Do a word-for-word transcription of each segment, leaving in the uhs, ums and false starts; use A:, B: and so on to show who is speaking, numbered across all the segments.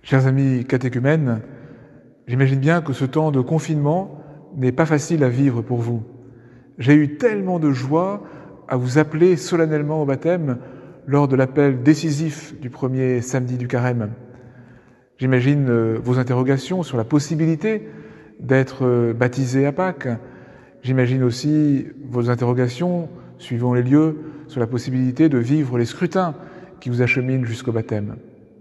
A: Chers amis catéchumènes, j'imagine bien que ce temps de confinement n'est pas facile à vivre pour vous. J'ai eu tellement de joie à vous appeler solennellement au baptême lors de l'appel décisif du premier samedi du carême. J'imagine vos interrogations sur la possibilité d'être baptisé à Pâques. J'imagine aussi vos interrogations, suivant les lieux, sur la possibilité de vivre les scrutins qui vous acheminent jusqu'au baptême.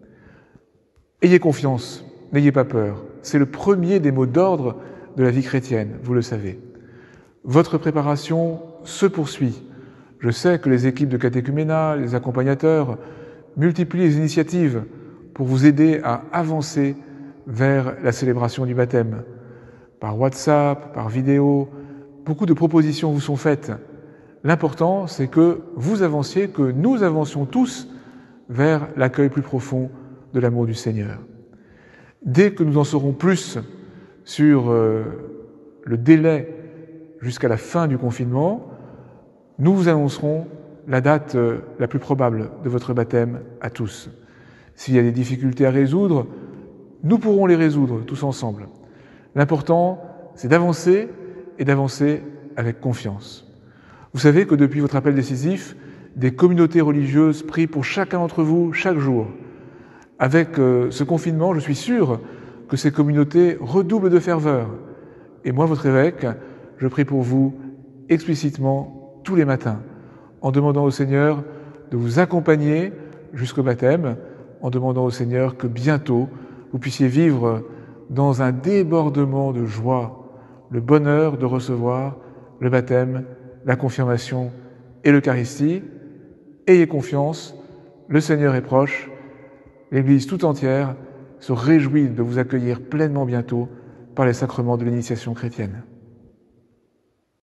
A: Ayez confiance, n'ayez pas peur. C'est le premier des mots d'ordre de la vie chrétienne, vous le savez. Votre préparation se poursuit. Je sais que les équipes de catéchuménat, les accompagnateurs, multiplient les initiatives pour vous aider à avancer vers la célébration du baptême. Par WhatsApp, par vidéo, beaucoup de propositions vous sont faites. L'important, c'est que vous avanciez, que nous avancions tous vers l'accueil plus profond de l'amour du Seigneur. Dès que nous en saurons plus sur euh, le délai jusqu'à la fin du confinement, nous vous annoncerons la date euh, la plus probable de votre baptême à tous. S'il y a des difficultés à résoudre, nous pourrons les résoudre tous ensemble. L'important, c'est d'avancer et d'avancer avec confiance. Vous savez que depuis votre appel décisif, des communautés religieuses prient pour chacun d'entre vous chaque jour. Avec euh, ce confinement, je suis sûr que ces communautés redoublent de ferveur. Et moi, votre évêque, je prie pour vous explicitement tous les matins, en demandant au Seigneur de vous accompagner jusqu'au baptême, en demandant au Seigneur que bientôt vous puissiez vivre dans un débordement de joie, le bonheur de recevoir le baptême, la confirmation et l'Eucharistie. Ayez confiance, le Seigneur est proche. L'Église tout entière se réjouit de vous accueillir pleinement bientôt par les sacrements de l'initiation chrétienne.